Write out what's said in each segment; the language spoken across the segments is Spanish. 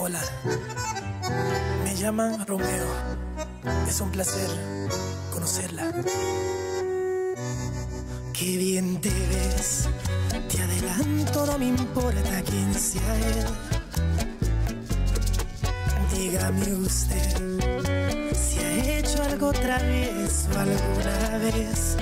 Hola, me llaman Romeo. Es un placer conocerla. Qué bien te ves, te adelanto, no me importa quién sea él. Dígame usted si ha hecho algo travieso alguna vez.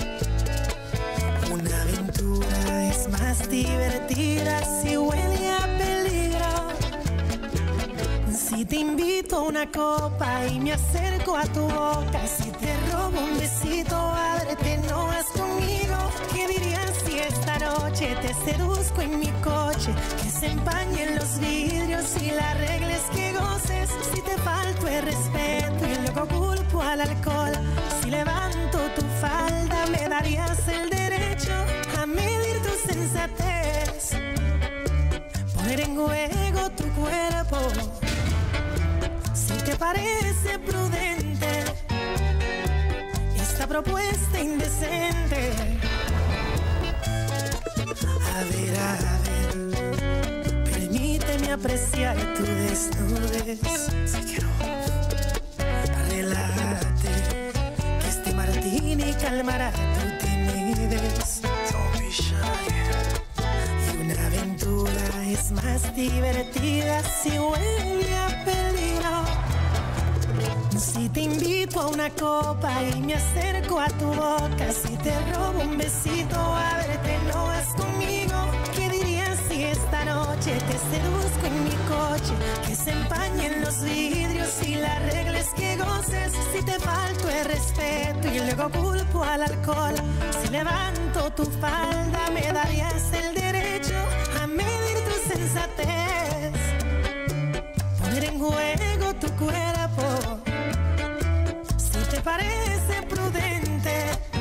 Una aventura es más divertida si huele a peligro. Si te invito a una copa y me acerco a tu boca, si te robo un besito, ábrete, no vas conmigo. ¿Qué dirías si esta noche te seduzco en mi coche? Que se empañen los vidrios y la regla es que goces. Si te falto el respeto y luego culpo al alcohol, si levanto tu falda me darías el derecho a medir tu sensatez, poner en juego tu cuerpo. Si te parece prudente esta propuesta indecente, a ver, permíteme apreciar tu desnudez. Si quiero, relájate, que este martini calmará tu timidez. Don't be shy. Y una aventura es más divertida si huele a peligro. Si te invito a una copa y me acerco a tu boca, si te robo un besito, ábrete, no vas conmigo. ¿Qué dirías si esta noche te seduzco en mi coche? Que se empañen los vidrios y la regla es que goces. Si te falto el respeto y luego culpo al alcohol, si levanto tu falda me darías el derecho a medir tu sensatez, poner en juego tu cuerpo. ¿Te parece prudente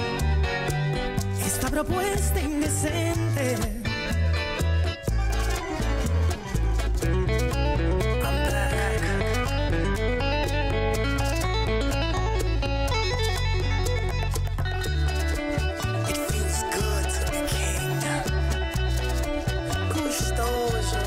esta propuesta indecente? I'm back. It feels good to be king. Gustoso.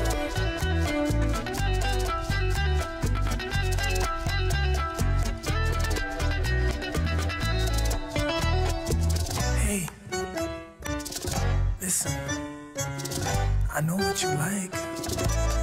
Hey, listen, I know what you like.